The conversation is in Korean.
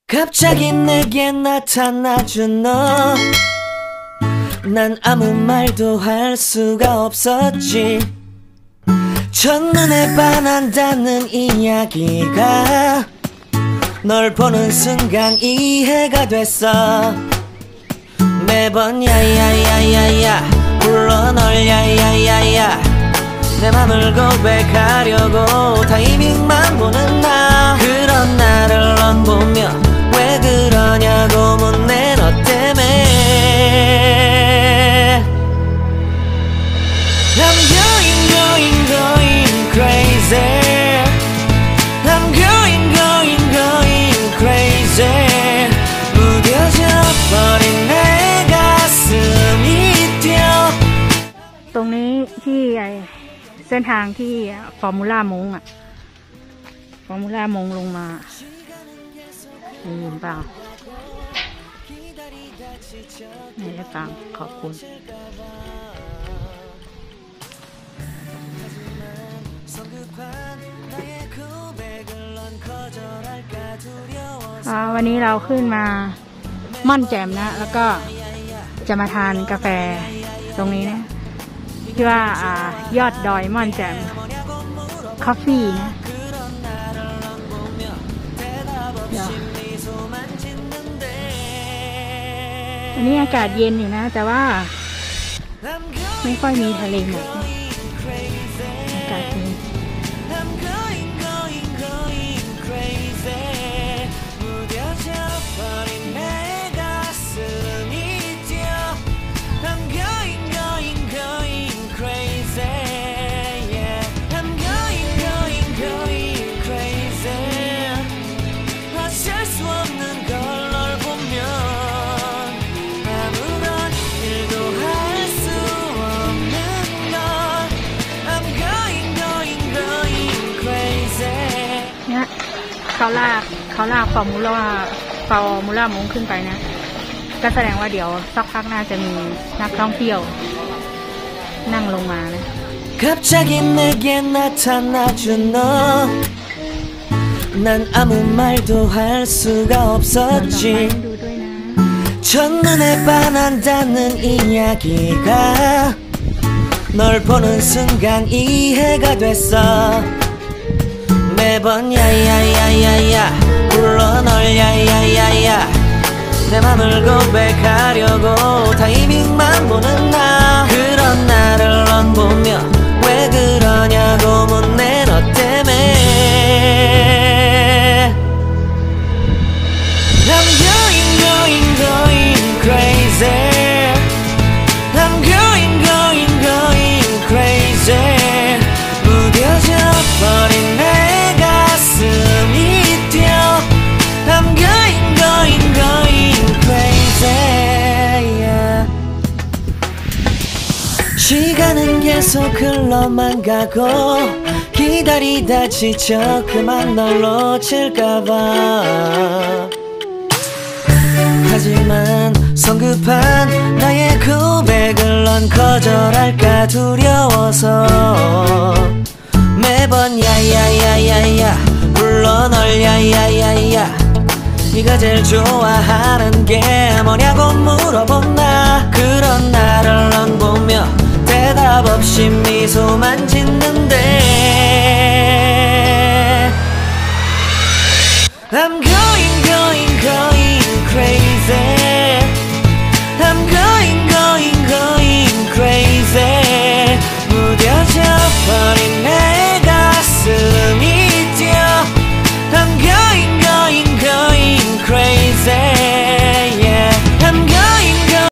갑자기 내게 나타나준 너, 난 아무 말도 할 수가 없었지. 첫눈에 반한다는 이야기가 널 보는 순간 이해가 됐어. 매번 야야야야야 불러 널 야야야야, 내 맘을 고백하려고 타이밍만 보는 나. 그런 나를 넌 보며 왜 그러냐고 묻네. 너 때문에 I'm going crazy. I'm going crazy. 무뎌져 버린 내 가슴이 뛰어. ตรงนี้ที่เส้นทางที่ฟอร์มูล่ามงอ่ะฟอร์มูล่ามงลงมาเห็นเปล่านี่ได้ฟังขอบคุณวันนี้เราขึ้นมาม่อนแจ่มนะแล้วก็จะมาทานกาแฟตรงนี้นะที่ว่ายอดดอยม่อนแจ่มคอฟฟี่นะอันนี้อากาศเย็นอยู่นะแต่ว่าไม่ค่อยมีทะเลหมอกอากาศเย็นเขาลากฟอร์มูล่ามงขึ้นไปนะก็แสดงว่าเดี๋ยวสักพักน่าจะมีนักท่องเที่ยวนั่งลงมานะ 갑자기 내게 나타나준 너, 난 아무 말도 할 수가 없었지. 첫눈에 반한다는 이야기가 널 보는 순간 이해가 됐어. 매번 야야야야야 불러 널 야야야야, 내 맘을 고백하려고 타이밍만 보는 나. 그런 나를 넌 보며 왜 그러냐고 묻네. 너 때문에 I'm going crazy. I'm going crazy. 무뎌져 버린 내 가슴이 뛰어. I'm going crazy. Yeah. 시간은 계속 흘러만 가고 기다리다 지쳐 그만 널 놓칠까봐. 하지만 성급한 나의 고백을 넌 거절할까 두려워서 매번 야야야야야 불러 널 야야야야, 네가 제일 좋아하는 게 뭐냐고 물어본 나. 그런 나를 넌 보며 대답 없이 미소만 짓는데 I'm going